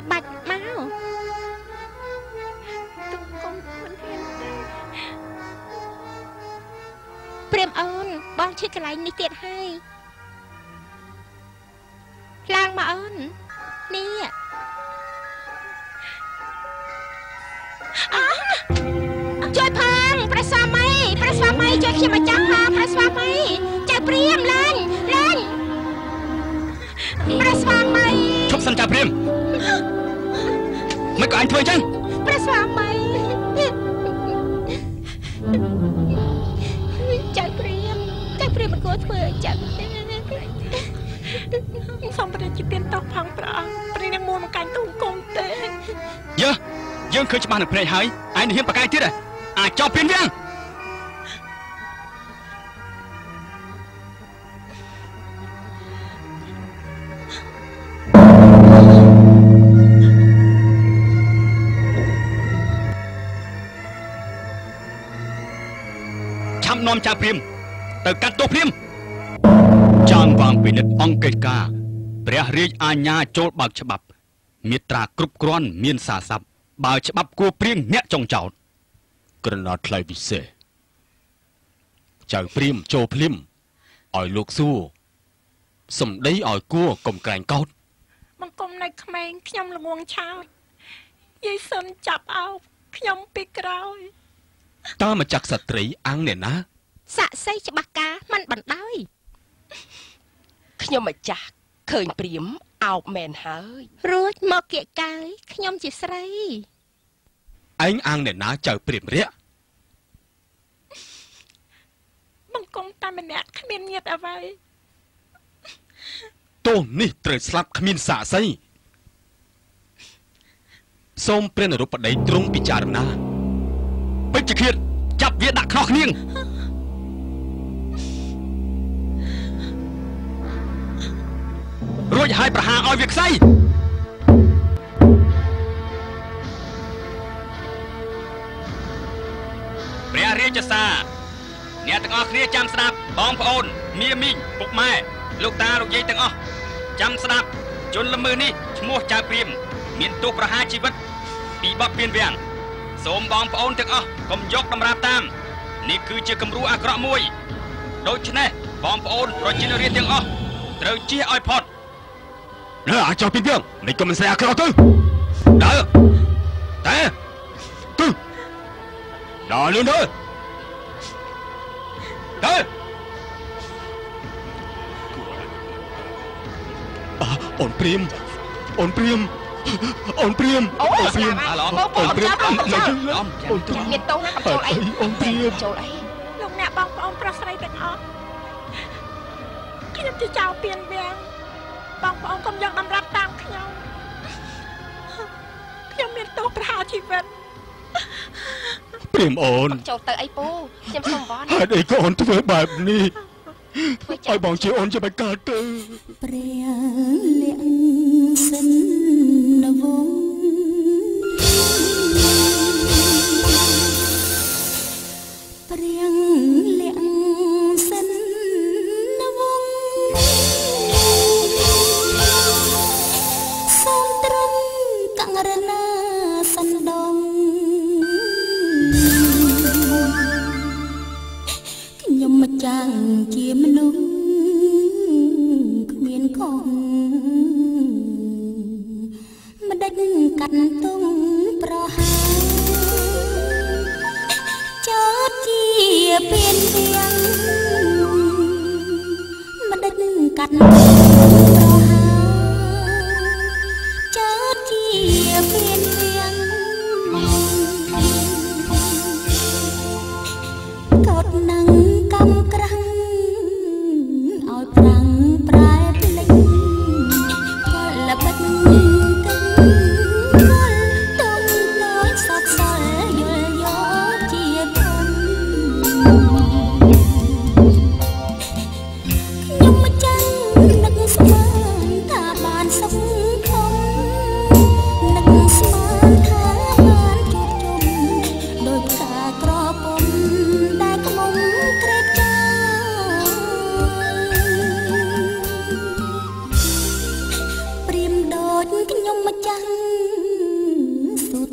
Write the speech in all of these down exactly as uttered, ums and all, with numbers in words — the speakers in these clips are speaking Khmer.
បាច់មកទុំកុំមិនហ៊ានព្រាមអូនបងឈឺកន្លែងនេះទៀតហើយឡើងមកអូននេះជួយផងព្រះស្វាមីព្រះស្វាមីជួយខ្ញុំមកចាប់ផងព្រះស្វាមីចៅព្រាមឡើងឡើងព្រះស្វាមីឈប់សិនចៅព្រាមមិនក៏អញធ្វើអញ្ចឹងព្រះស្វាមីចៅព្រាមចៅព្រាមមិនគួរធ្វើអញ្ចឹងទេសូមព្រះជាទានតោះផងព្រះអង្គព្រះនាងមួនមកកាញ់ទូគុំទេយើយើងឃើញច្បាស់នៅភ្នែកហើយឯងហ៊ានបកាយទៀតអាចចោលព្រានវាំងឆាប់នាំចៅព្រាមទៅកាត់ទោសព្រាមចាងវាងពិនិត្យអង្គកិច្ចការព្រះរាជអាជ្ញាចូលបើកច្បាប់មាត្រាគ្រប់គ្រាន់មានសារស័ព្ទបើច្បាប់គួរព្រៀងអ្នកចុងចោតក្រណត់ថ្លៃពិសេសចៅព្រាមចូលភ្លាមឲ្យលោកសួរសំដីឲ្យគួរកុំក្រែងកោតបង្គំនៅក្មេងខ្ញុំល្ងងឆោតយាយសុនចាប់អោបខ្ញុំពីក្រោយតើមកចាក់សត្រីអង្គអ្នកណាសាក់សីច្បាស់ការមិនបណ្ដោយខ្ញុំម្ចាស់ឃើញព្រាមអោបមែនហើយរួចមកគៀកកាយខ្ញុំជាស្រីឯងអង្គអ្នកណាចៅព្រាមរៈបង្គំតែម្នាក់គ្មានញាតិអ្វីទោសនេះត្រូវស្លាប់គ្មានសាក្សីសូមព្រះនរោបតីទ្រង់ពិចារណាពេជ្ជឃាតចាប់វាដាក់ខ្នោះគ្នាងរួចហើយប្រហារឲ្យវាខ្សែព្រះរាជសារអ្នកទាំងអស់គ្នាចាំស្ដាប់បងប្អូនមាមីងពុកម៉ែលោកតាលោកយាយទាំងអស់ចាំស្ដាប់ជនល្មើសនេះឈ្មោះចៅព្រាមមានទោសប្រហារជីវិតពីបទពៀនវាំងសូមបងប្អូនទាំងអស់កុំយកតម្រាប់តាមនេះគឺជាគំរូអាក្រក់មួយដូច្នេះបងប្អូនប្រជារាស្ត្រទាំងអស់ត្រូវជៀសឲ្យផុតលើអាចោះពីវាំងមិនក៏មិនស្រីអាក្រក់ទៅដើរតែទៅដល់លឿនទៅទៅអូនព្រាមអូនព្រាមអូនព្រាមអូនព្រាមអូនព្រាមអូនព្រាមអូនព្រាមមានតោណាកំចូលអីអូនព្រាមចូលអីលោកអ្នកបងប្អូនប្រុសស្រីទាំងអស់ខ្ញុំជាចៅពៀនវាំងបងប្អូនកុំយកតម្រាប់តាមខ្ញុំខ្ញុំមានទោសប្រហារជីវិតព្រាមអូនចូលទៅអីពូខ្ញុំសុំវ៉ាន់ហេតុអីក៏អូនធ្វើបែបនេះឲ្យបងជាអូនជាបកាទៅព្រះលក្ខសិនវងព្រះលក្ខសិនវងសូមត្រង់កង្រណាសណ្ដងខ្ញុំមកចាំងជាមនុស្សគ្មានខុសម្ដេចកាត់ទុំប្រហាចោតជាពៀនវាំងម្ដេចកាត់ទុំប្រហាចោតជាពៀនវាំងកោតនឹងកំក្រាំងឲ្យប្រាំងប្រែភ្លេចក៏ល្បិចទឹកទុំដោយសោកសល់យល់យកជាធំខ្ញុំមិនចាំនឹកស្មានថាបានសុខធំនឹកស្មានថាបានជួបជុំដោយផ្កាក្រពុំដែលក្មុំក្រេបចាព្រាមដូចខ្ញុំម្ចាស់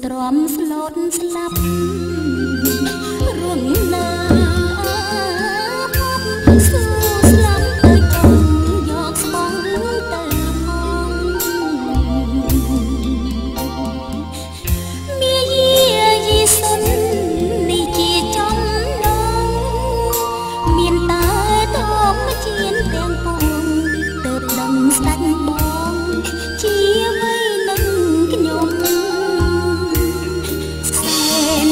ទ្រាំស្លូតស្លាប់រួនណាស៊ូស្លាប់ទៅកូនយកស្បង់ទៅផងមាយាយីសុននេះជាចំឡងមានតែធម្មជាតិទាំងពួងទើបដឹងស្ដេចបងជាអ្វីនឹងខ្ញុំសែន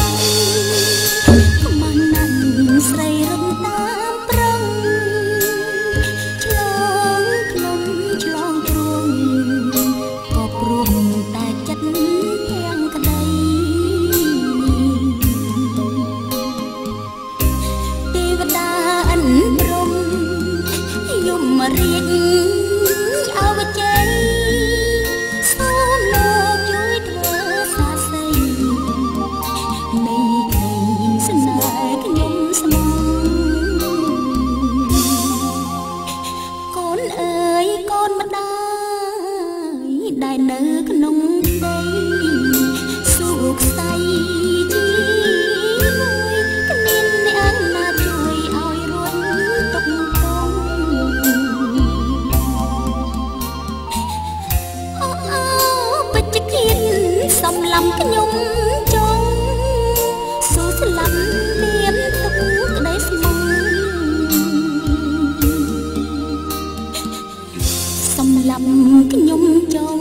ខ្មាំងខ្មាំងណាស់ស្រីរំតាមប្រឹងឆ្លងភ្នំឆ្លងទ្រូងក៏ព្រមតែចិត្តទាំងក្តីទេវតាអិនព្រំយមរាជអវជ័យសូមលោកជួយធ្វើសាស័យនៃក្តីស្នេហ៍ខ្ញុំស្មងកូនអើយកូនម្ដាយដែលនៅក្នុងដីសុខស័យជីមួយគ្មានអ្នកណាជួយឲ្យរួនទុកកូនអូអូបច្ចេកៀនសំឡំខ្ញុំចង់សូស្លាប់មានទុកក្តីស្មងសំឡំខ្ញុំចង់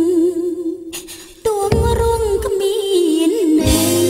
ទួងរងគ្មានន័យ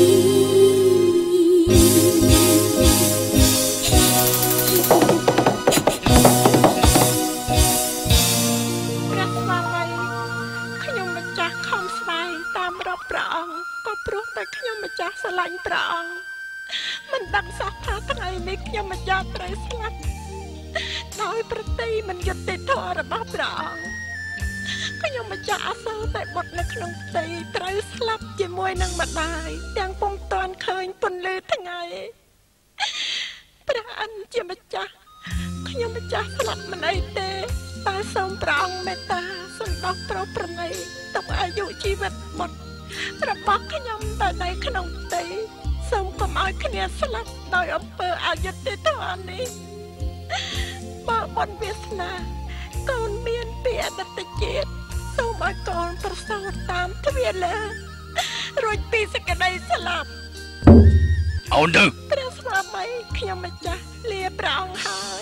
ព្រះស្វាមីខ្ញុំម្ចាស់ខំស្វែងតាមរកព្រះអង្គក៏ព្រោះតែខ្ញុំម្ចាស់ស្រឡាញ់ព្រះអង្គមិនដឹងសោះថាថ្ងៃនេះខ្ញុំម្ចាស់ត្រូវស្លាប់ដោយប្រតិមិនយុត្តិធម៌របស់ព្រះអង្គខ្ញុំម្ចាស់អសូរតែបុត្រនៅក្នុងផ្ទៃត្រូវស្លាប់ជាមួយនឹងម្ដាយទាំងពុំតាន់ឃើញពន្លឺថ្ងៃព្រះអិនជាម្ចាស់ខ្ញុំម្ចាស់ស្លាប់មិនអីទេតែសូមព្រះអង្គមេត្តាសន្តោសប្រោសប្រណីទុកអាយុជីវិតបុត្ររបស់ខ្ញុំដែលនៅក្នុងផ្ទៃសូមកុំឲ្យគ្នាស្លាប់ដោយអំពើអយុត្តិធម៌នេះបើបុណ្យវាសនាកូនមានពីអតីតជាតិសូមឲ្យកូនប្រសូតតាមទ្វារលើរួចពីសេចក្តីស្លាប់អូនទៅព្រះស្វាមីខ្ញុំម្ចាស់លាព្រះអង្គហើយ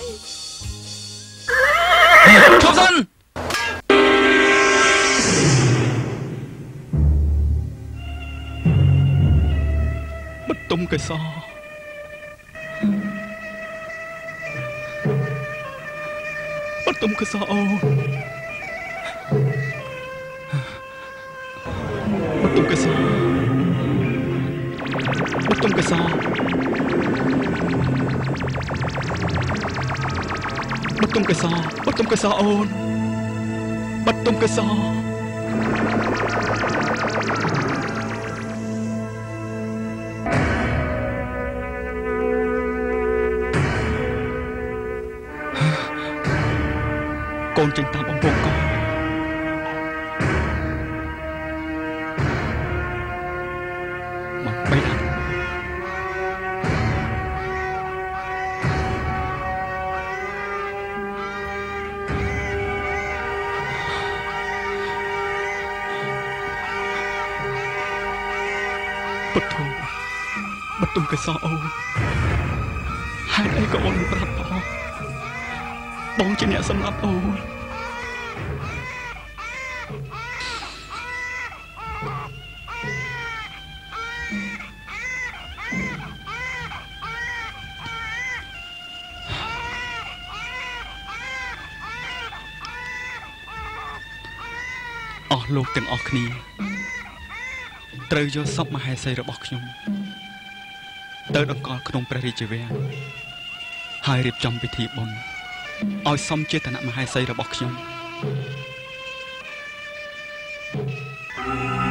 ឈប់សិនបតុមកេសរបតុមកេសអូនបតុមកេសបតុមកេសបតុមកេសបតុមកេសអូនបតុមកេសកូនចេញតាមអំពងកោមកបីដាក់បតុមបតុមកេសអូនហេតុអីក៏អូនមិនប្រាប់បងបងជាអ្នកសម្លាប់អូនអស់លោកទាំងអស់គ្នាត្រូវយកសពមហេសីរបស់ខ្ញុំទៅដង្កល់ក្នុងព្រះរាជវាំងហើយរៀបចំពិធីបុណ្យឲ្យសមជាឋានៈមហេសីរបស់ខ្ញុំ